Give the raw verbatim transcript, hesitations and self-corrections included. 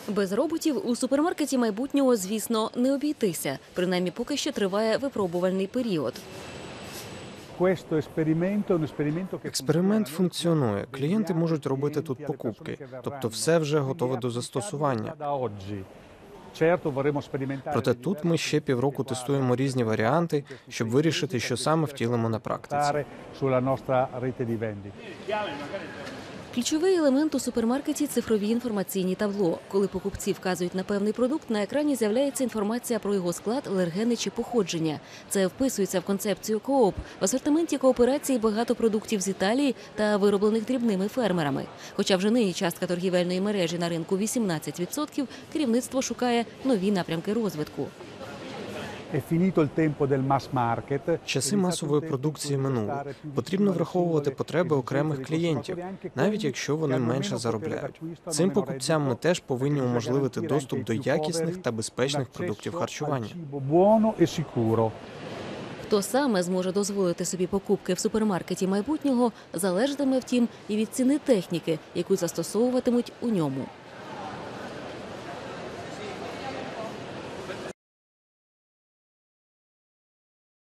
Без роботів у супермаркеті майбутнього, звісно, не обійтися. Принаймні, поки що триває випробувальний період. Експеримент функціонує. Клієнти можуть робити тут покупки. Тобто все вже готове до застосування. Проте тут ми ще півроку тестуємо різні варіанти, щоб вирішити, що саме втілимо на практиці. Ключовий елемент у супермаркеті – цифрові інформаційні табло. Коли покупці вказують на певний продукт, на екрані з'являється інформація про його склад, алергени чи походження. Це вписується в концепцію Кооп. В асортименті кооперації багато продуктів з Італії та вироблених дрібними фермерами. Хоча вже нині частка торгівельної мережі на ринку вісімнадцять відсотків, керівництво шукає нові напрямки розвитку. Часи масової продукції минули. Потрібно враховувати потреби окремих клієнтів, навіть якщо вони менше заробляють. Цим покупцям ми теж повинні уможливити доступ до якісних та безпечних продуктів харчування. Хто саме зможе дозволити собі покупки в супермаркеті майбутнього, залежатиме, втім, і від ціни техніки, яку застосовуватимуть у ньому.